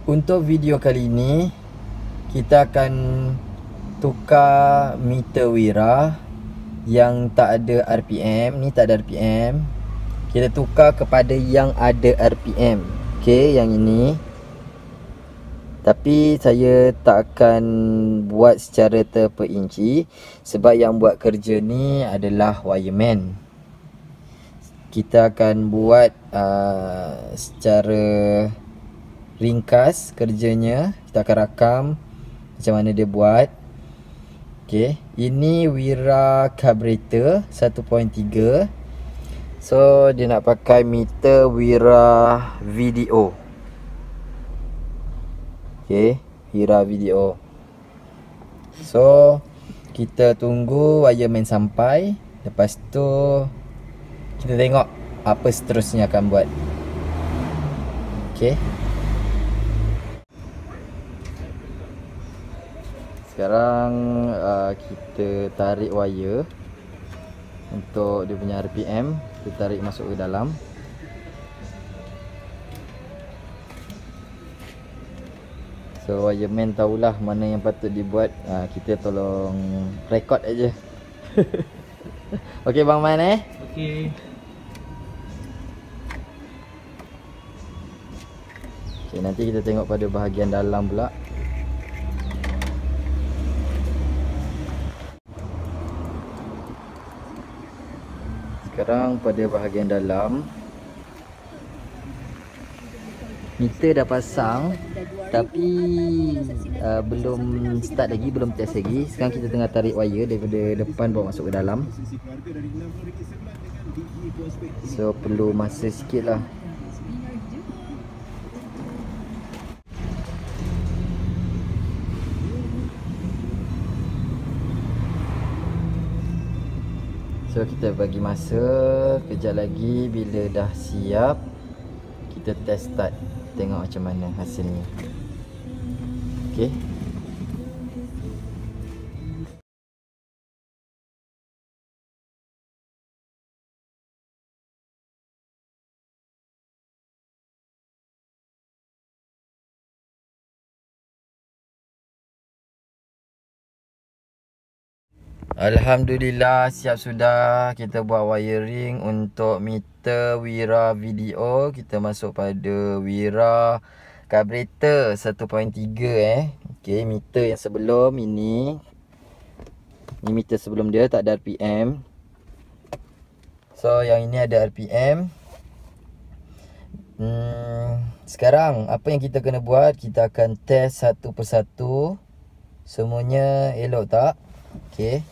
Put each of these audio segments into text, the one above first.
Untuk video kali ini kita akan tukar meter Wira yang tak ada RPM. Ni tak ada RPM. Kita tukar kepada yang ada RPM. Okey, yang ini. Tapi saya tak akan buat secara terperinci sebab yang buat kerja ni adalah wireman. Kita akan buat secara ringkas kerjanya. Kita akan rakam macam mana dia buat. Okey, ini Wira carburetor 1.3. So dia nak pakai meter Wira VDO. Okey, Wira VDO. So kita tunggu wireman sampai. Lepas tu kita tengok apa seterusnya akan buat. Okey. Sekarang kita tarik wire untuk dia punya RPM. Kita tarik masuk ke dalam. So wireman tahulah mana yang patut dibuat. Kita tolong rekod aja. Okey Bang Man Okey. Okey, nanti kita tengok pada bahagian dalam pula. Sekarang pada bahagian dalam, meter dah pasang tapi belum start lagi, belum test lagi. Sekarang kita tengah tarik wire daripada depan bawa masuk ke dalam. So perlu masa sikit lah. So kita bagi masa kejap lagi. Bila dah siap, kita test start. Tengok macam mana hasilnya. Okey. Alhamdulillah, siap sudah. Kita buat wiring untuk meter Wira VDO. Kita masuk pada Wira carburetor 1.3 Okey, meter yang sebelum ini. Ni meter sebelum dia tak ada RPM. So yang ini ada RPM. Sekarang apa yang kita kena buat, kita akan test satu persatu. Semuanya elok tak? Okey.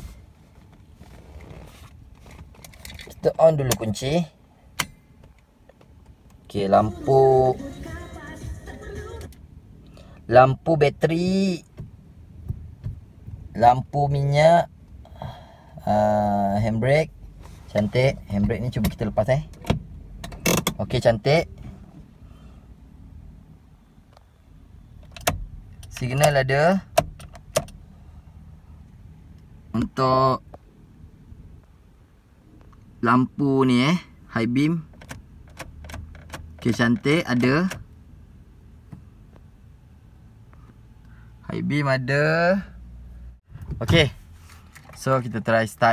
Kita on dulu kunci. Okey, lampu bateri, lampu minyak, handbrake. Cantik. Handbrake ni cuba kita lepas Okey, cantik. Signal ada. Untuk lampu ni high beam. Okey, cantik, ada. High beam ada. Okey. So kita try start.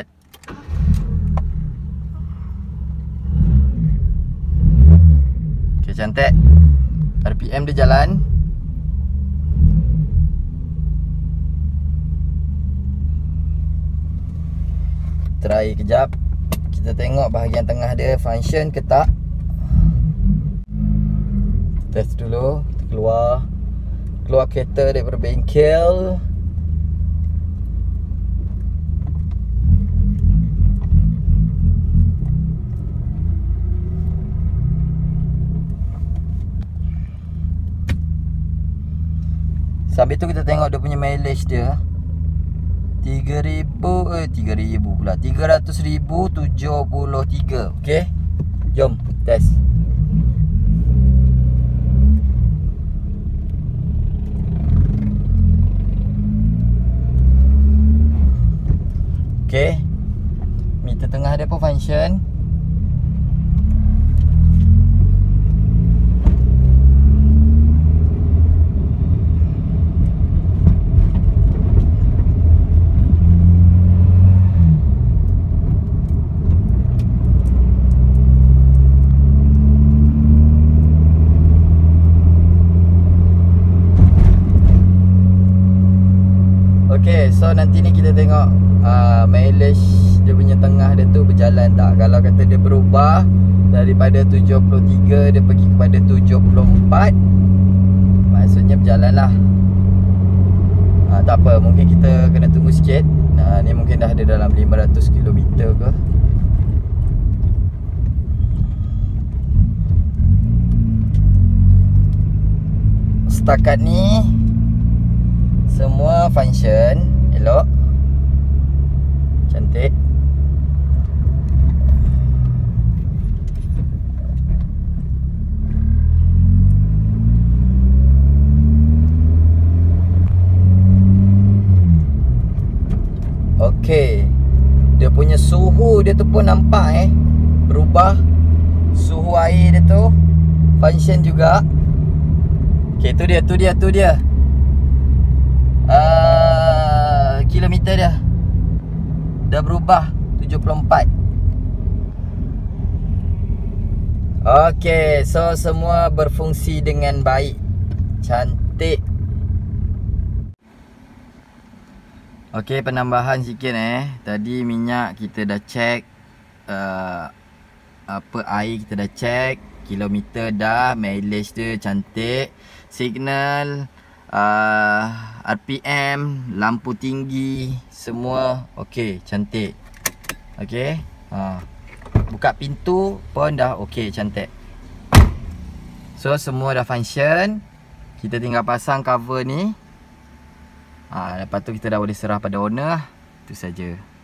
Okey, cantik. RPM dia jalan. Try kejap. Kita tengok bahagian tengah dia function ke tak. Test dulu. Kita keluar kereta daripada bengkel. Sambil tu kita tengok dia punya mileage dia. 300,000 pula. 300,073. Okey. Jom test. Okey. Meter tengah dia pun function. Okay, so nanti ni kita tengok mileage dia punya tengah dia tu berjalan tak. Kalau kata dia berubah daripada 73 dia pergi kepada 74, maksudnya berjalan lah. Tak apa, mungkin kita kena tunggu sikit. Ni mungkin dah ada dalam 500 km ke. Setakat ni semua function elok, cantik. Okey, dia punya suhu dia tu pun nampak berubah. Suhu air dia tu function juga. Okey, tu dia kilometer dia dah berubah 74. Okey, so semua berfungsi dengan baik. Cantik. Okey, penambahan sikit tadi minyak kita dah check, apa air kita dah check, kilometer dah, mileage dia cantik, signal, RPM, lampu tinggi, semua okey, cantik. Okey, buka pintu pun dah okey, cantik. So semua dah function. Kita tinggal pasang cover ni. Lepas tu kita dah boleh serah pada owner lah. Itu saja.